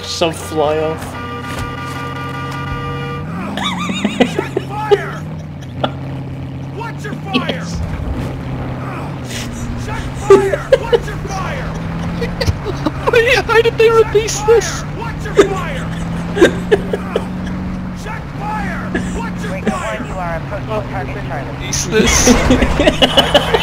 Some fly off. Check fire! Watch your fire! Yes. Check fire! Watch your fire! Why did they release this? Watch your fire! Check fire! Watch your fire! You are approaching target Charlie. Release this.